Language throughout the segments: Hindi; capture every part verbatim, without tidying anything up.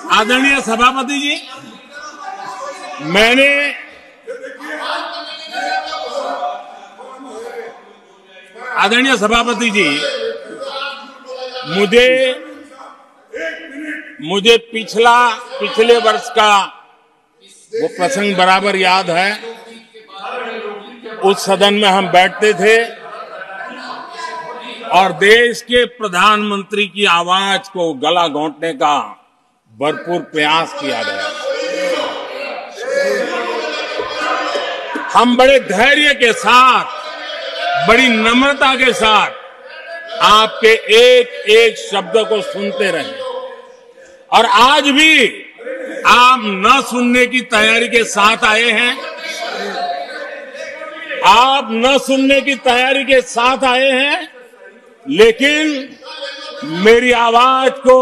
आदरणीय सभापति जी, मैंने आदरणीय सभापति जी मुझे मुझे पिछला पिछले वर्ष का वो प्रसंग बराबर याद है। उस सदन में हम बैठते थे और देश के प्रधानमंत्री की आवाज को गला घोंटने का भरपूर प्रयास किया गया। हम बड़े धैर्य के साथ, बड़ी नम्रता के साथ आपके एक एक शब्द को सुनते रहे और आज भी आप न सुनने की तैयारी के साथ आए हैं। आप न सुनने की तैयारी के साथ आए हैं, लेकिन मेरी आवाज को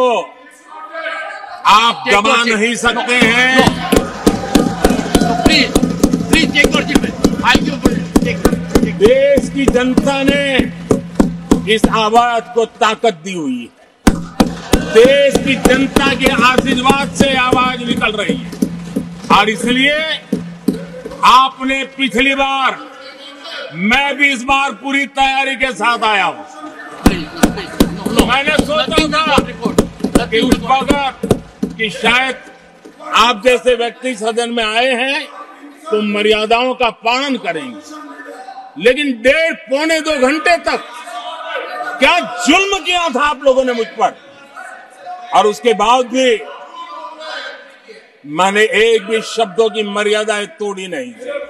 आप दबा नहीं सकते हैं। Please please take your seat. देश की जनता ने इस आवाज को ताकत दी हुई है। देश की जनता के आशीर्वाद से आवाज निकल रही है और इसलिए आपने पिछली बार, मैं भी इस बार पूरी तैयारी के साथ आया हूं। मैंने सोचा था कि उस वक्त कि शायद आप जैसे व्यक्ति सदन में आए हैं तो मर्यादाओं का पालन करेंगे, लेकिन डेढ़ पौने दो घंटे तक क्या जुल्म किया था आप लोगों ने मुझ पर, और उसके बाद भी मैंने एक भी शब्दों की मर्यादाएं तोड़ी नहीं थी।